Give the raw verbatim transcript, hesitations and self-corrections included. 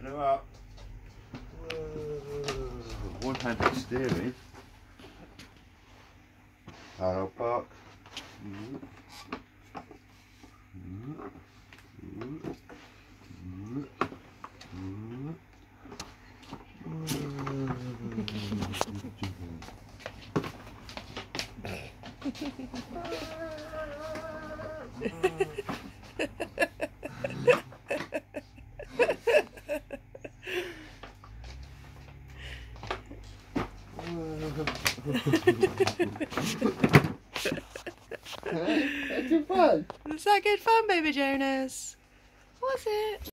picking her up. One-handed steering. Parallel park. That's good fun. Was that good fun, baby Jonas? Was it?